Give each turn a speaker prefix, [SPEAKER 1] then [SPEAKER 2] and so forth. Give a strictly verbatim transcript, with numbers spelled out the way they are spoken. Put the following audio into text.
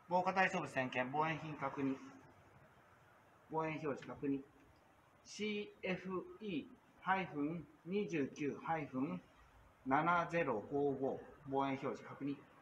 [SPEAKER 1] 防火対象物点検、防炎品確認、防炎表示確認、シーエフイーにじゅうきゅう ななぜろごご 防炎表示確認。